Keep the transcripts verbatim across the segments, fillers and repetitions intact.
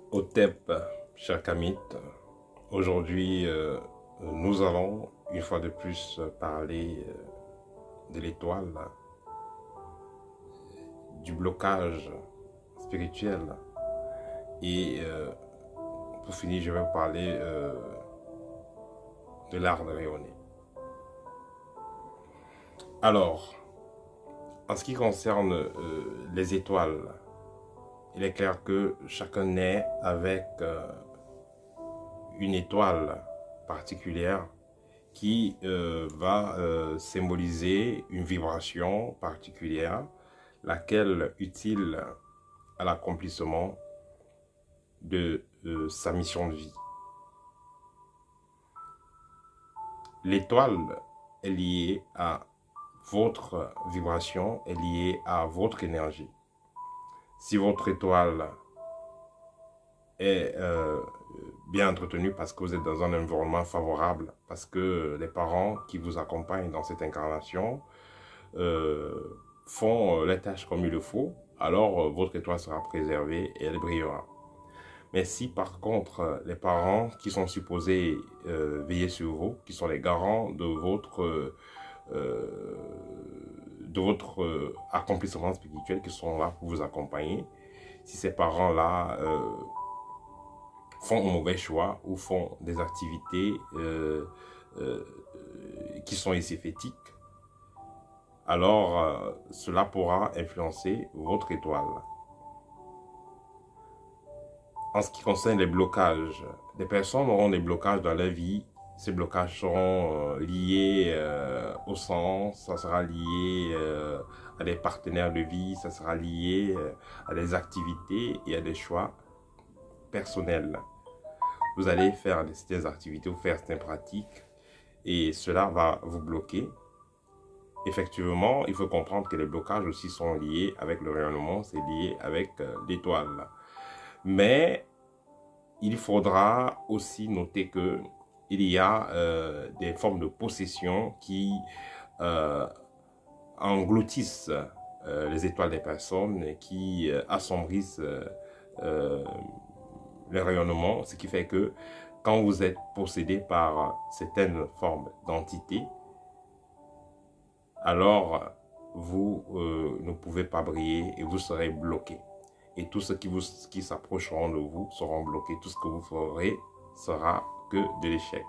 Hotep, cher Kamit, aujourd'hui euh, nous allons une fois de plus parler euh, de l'étoile, du blocage spirituel et euh, pour finir je vais vous parler euh, de l'art de rayonner. Alors, en ce qui concerne euh, les étoiles, il est clair que chacun naît avec euh, une étoile particulière qui euh, va euh, symboliser une vibration particulière, laquelle est utile à l'accomplissement de euh, sa mission de vie. L'étoile est liée à votre vibration, est liée à votre énergie. Si votre étoile est euh, bien entretenue parce que vous êtes dans un environnement favorable, parce que les parents qui vous accompagnent dans cette incarnation euh, font les tâches comme il le faut, alors euh, votre étoile sera préservée et elle brillera. Mais si par contre les parents qui sont supposés euh, veiller sur vous, qui sont les garants de votre euh, de votre euh, accomplissement spirituel, qui sont là pour vous accompagner, si ces parents-là euh, font un mauvais choix ou font des activités euh, euh, qui sont esséphétiques, alors euh, cela pourra influencer votre étoile. En ce qui concerne les blocages, des personnes auront des blocages dans leur vie. Ces blocages seront euh, liés euh, au sang, ça sera lié euh, à des partenaires de vie, ça sera lié euh, à des activités et à des choix personnels. Vous allez faire certaines activités ou faire certaines pratiques et cela va vous bloquer. Effectivement, il faut comprendre que les blocages aussi sont liés avec le rayonnement, c'est lié avec euh, l'étoile. Mais il faudra aussi noter que il y a euh, des formes de possession qui euh, engloutissent euh, les étoiles des personnes et qui euh, assombrissent euh, euh, le rayonnement, ce qui fait que quand vous êtes possédé par certaines formes d'entités, alors vous euh, ne pouvez pas briller et vous serez bloqué. Et tous ceux qui, vous, qui s'approcheront de vous seront bloqués. Tout ce que vous ferez sera que de l'échec.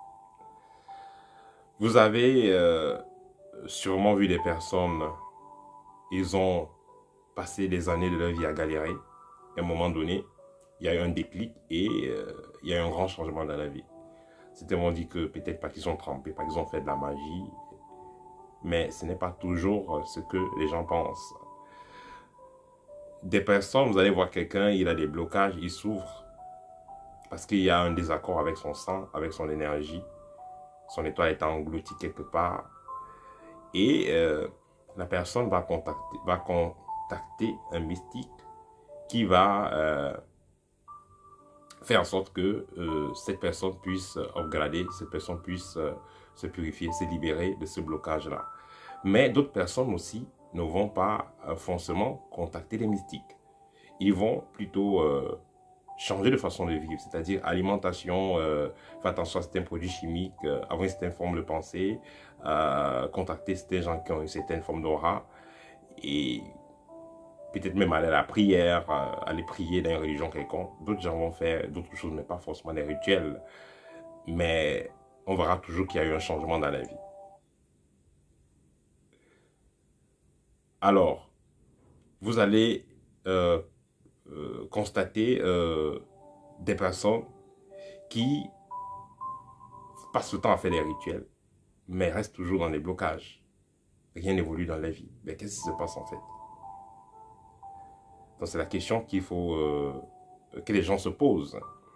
Vous avez euh, sûrement vu des personnes, ils ont passé des années de leur vie à galérer. À un moment donné, il y a eu un déclic et euh, il y a eu un grand changement dans la vie. Certains m'ont dit que peut-être pas qu'ils sont trempés, pas qu'ils ont fait de la magie. Mais ce n'est pas toujours ce que les gens pensent. Des personnes, vous allez voir quelqu'un, il a des blocages, il souffre parce qu'il y a un désaccord avec son sang, avec son énergie. Son étoile est engloutie quelque part. Et euh, la personne va contacter, va contacter un mystique qui va euh, faire en sorte que euh, cette personne puisse upgrader, cette personne puisse euh, se purifier, se libérer de ce blocage-là. Mais d'autres personnes aussi ne vont pas euh, forcément contacter les mystiques. Ils vont plutôt euh, changer de façon de vivre, c'est-à-dire alimentation, euh, faire attention à certains produits chimiques, euh, avoir une certaine forme de pensée, euh, contacter certains gens qui ont une certaine forme d'aura et peut-être même aller à la prière, euh, aller prier dans une religion quelconque. D'autres gens vont faire d'autres choses, mais pas forcément des rituels. Mais on verra toujours qu'il y a eu un changement dans la vie. Alors, vous allez euh, euh, constater euh, des personnes qui passent le temps à faire des rituels, mais restent toujours dans les blocages. Rien n'évolue dans la vie. Mais qu'est-ce qui se passe en fait? Donc c'est la question qu'il faut euh, que les gens se posent.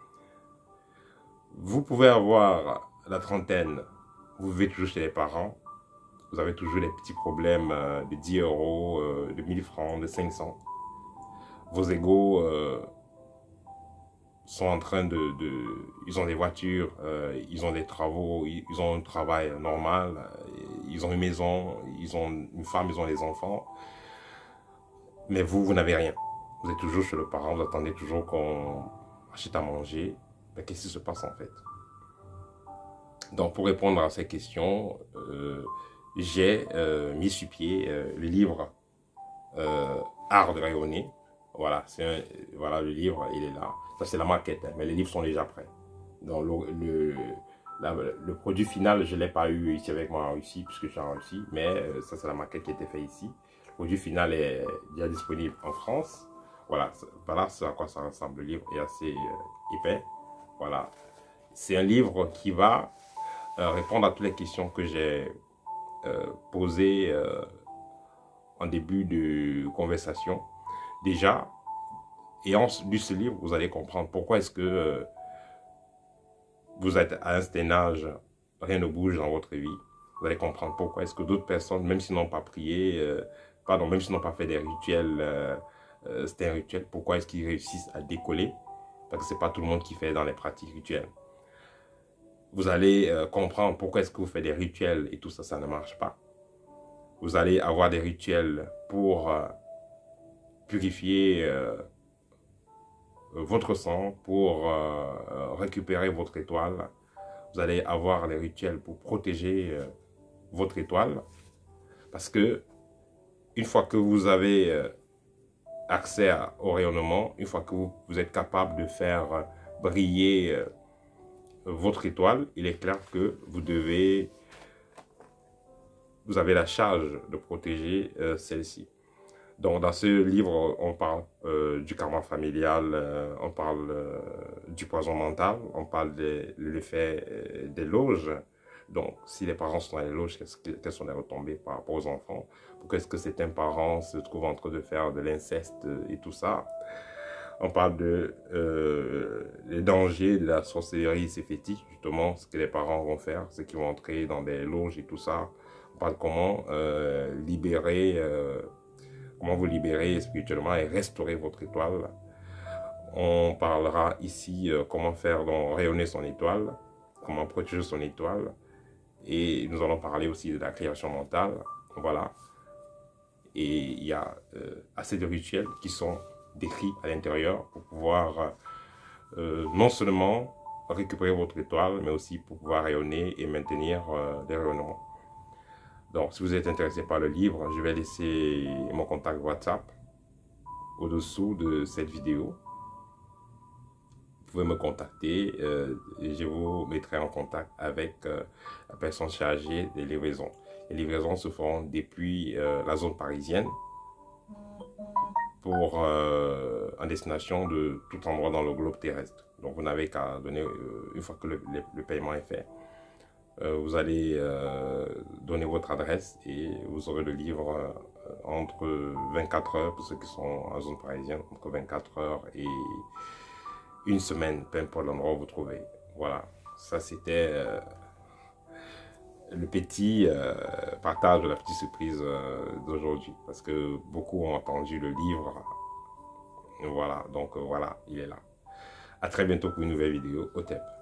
Vous pouvez avoir la trentaine, vous vivez toujours chez les parents, vous avez toujours des petits problèmes euh, de dix euros, euh, de mille francs, de cinq cents. Vos égos euh, sont en train de, de... Ils ont des voitures, euh, ils ont des travaux, ils, ils ont un travail normal, euh, ils ont une maison, ils ont une femme, ils ont des enfants. Mais vous, vous n'avez rien. Vous êtes toujours chez le parent, vous attendez toujours qu'on achète à manger, ben, qu'est-ce qui se passe en fait? Donc, pour répondre à ces questions, euh, j'ai euh, mis sur pied euh, le livre euh, Art de rayonner. Voilà, c'est un, voilà, le livre, il est là. Ça, c'est la maquette, hein, mais les livres sont déjà prêts. Donc, le, le, la, le produit final, je ne l'ai pas eu ici avec moi en Russie, puisque je suis en Russie, mais euh, ça, c'est la maquette qui a été faite ici. Le produit final est déjà disponible en France. Voilà, voilà à quoi ça ressemble. Le livre est assez euh, épais. Voilà. C'est un livre qui va euh, répondre à toutes les questions que j'ai euh, posées euh, en début de conversation. Déjà, ayant lu ce livre, vous allez comprendre pourquoi est-ce que euh, vous êtes à un certain âge, rien ne bouge dans votre vie. Vous allez comprendre pourquoi est-ce que d'autres personnes, même s'ils n'ont pas prié, euh, pardon, même s'ils n'ont pas fait des rituels, euh, euh, c'était un rituel, pourquoi est-ce qu'ils réussissent à décoller? Parce que ce n'est pas tout le monde qui fait dans les pratiques rituelles. Vous allez euh, comprendre pourquoi est-ce que vous faites des rituels et tout ça, ça ne marche pas. Vous allez avoir des rituels pour euh, purifier euh, votre sang, pour euh, récupérer votre étoile. Vous allez avoir les rituels pour protéger euh, votre étoile. Parce que une fois que vous avez euh, accès à, au rayonnement, une fois que vous, vous êtes capable de faire euh, briller euh, votre étoile, il est clair que vous devez, vous avez la charge de protéger euh, celle-ci. Donc, dans ce livre, on parle euh, du karma familial, euh, on parle euh, du poison mental, on parle de l'effet euh, des loges. Donc, si les parents sont dans les loges, quelles sont les retombées par rapport aux enfants? Pourquoi est-ce que certains parents se trouvent en train de faire de l'inceste et tout ça? On parle de euh, les dangers de la sorcellerie, ces fétiches, justement, ce que les parents vont faire, ceux qui vont entrer dans des loges et tout ça. On parle comment euh, libérer... Euh, Comment vous libérer spirituellement et restaurer votre étoile. On parlera ici euh, comment faire donc rayonner son étoile, comment protéger son étoile. Et nous allons parler aussi de la création mentale. Voilà. Et il y a euh, assez de rituels qui sont décrits à l'intérieur pour pouvoir euh, non seulement récupérer votre étoile, mais aussi pour pouvoir rayonner et maintenir euh, des rayonnements. Donc, si vous êtes intéressé par le livre, je vais laisser mon contact WhatsApp au-dessous de cette vidéo. Vous pouvez me contacter euh, et je vous mettrai en contact avec euh, la personne chargée des livraisons. Les livraisons se font depuis euh, la zone parisienne pour euh, en destination de tout endroit dans le globe terrestre. Donc, vous n'avez qu'à donner, euh, une fois que le, le, le paiement est fait, Euh, vous allez euh, donner votre adresse et vous aurez le livre euh, entre vingt-quatre heures, pour ceux qui sont en zone parisienne, entre vingt-quatre heures et une semaine, peu importe l'endroit où vous trouvez. Voilà, ça c'était euh, le petit euh, partage de la petite surprise euh, d'aujourd'hui, parce que beaucoup ont entendu le livre. Voilà, donc euh, voilà, il est là. À très bientôt pour une nouvelle vidéo. Au T E P.